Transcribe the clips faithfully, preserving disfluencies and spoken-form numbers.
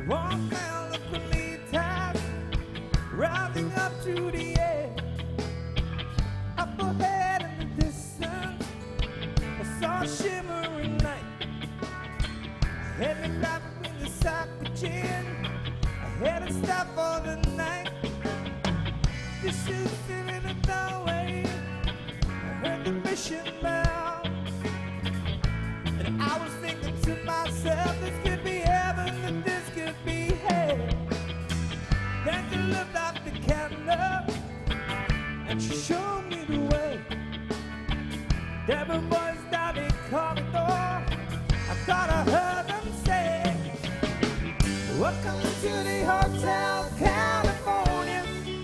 One smell of politas rising up to the air. Up ahead in the distance, I saw a shimmering light. I had me dropping in the sock of gin. I had to stop for the night. This is still in the doorway. I heard the mission bell, and I was thinking to myself, this could be heaven and this could be hell. Then she looked up the candle and she showed me the way. There were boys down the corridor. I thought I heard them say, welcome to the Hotel California.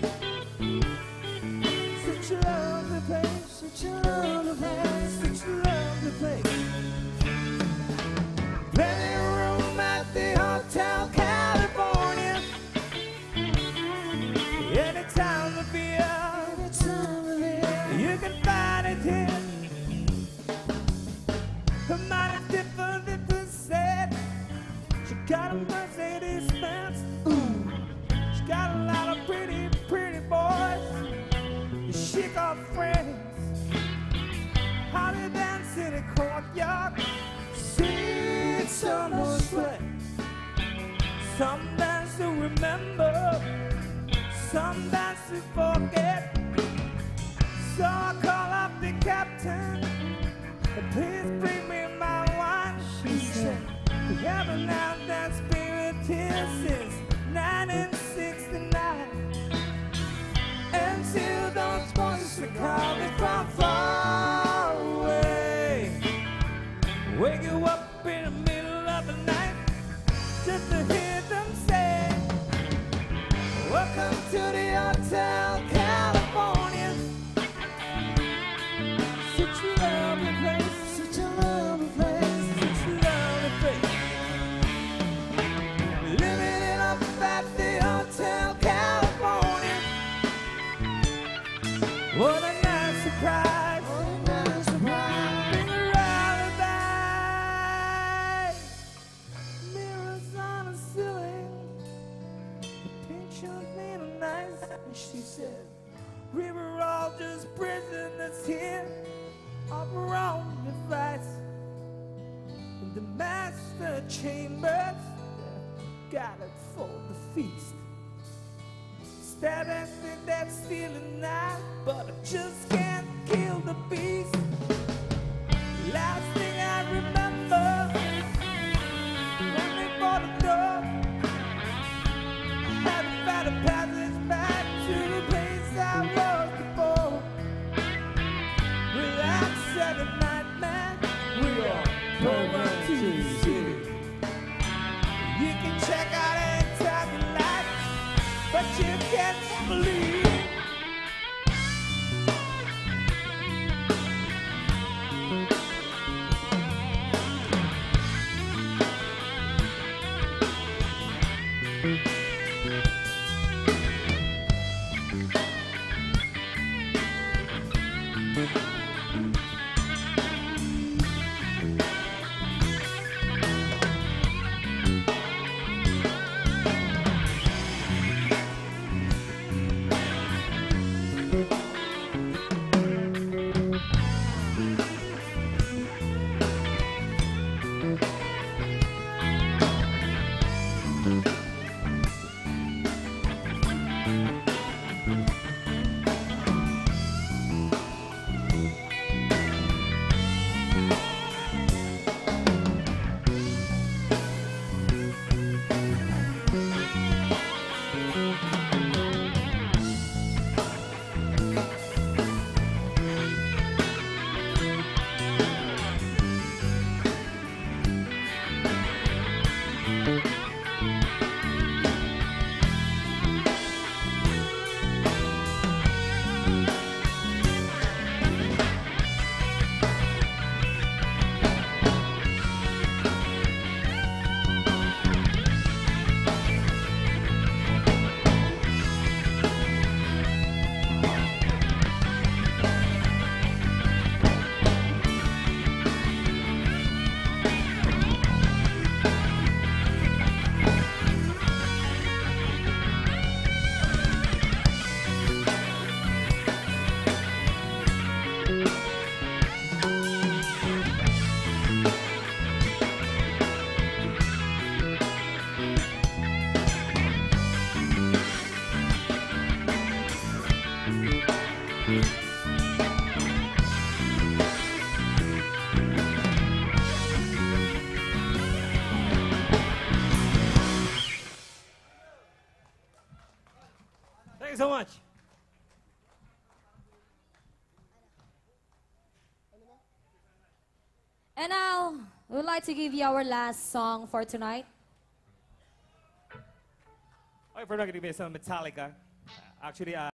Such a lovely place, such a lovely place, such a lovely place. Plenty of room at the Hotel California. Any time of year, any time of year, you can find it here. Her mind is different than the set. She got a Mercedes Benz. Ooh, she got a lot of pretty, pretty boys. She got friends. How they dance in the courtyard. See, it's almost sweat. Some dance to remember, some dance to forget. So I call up the captain, please bring me my wine. She said, we haven't had that spirit here since nineteen sixty-nine. Until those voices are coming from far away, wake you up in the middle of the night just to hear them say, welcome to the Hotel California. Such a lovely place, such a lovely place, such a lovely place. Living it up at the Hotel California. What a nice surprise, what a nice surprise. Bring around the night. Mirrors on the ceiling, the pictures made of nice. And she said, we were all just prisoners here of our own device. In the master chambers, gathered for the feast. Stab anything that's stealing now, but I just can't kill the beast. Last thing I remember, running for the door, had to find a passage back to the place I was before. Relax at the night, man, we are programmed to the city. You can check out anytime you like, but you can't believe. you so much. And now, we would like to give you our last song for tonight. Okay, we're not going to be some Metallica. Actually, uh,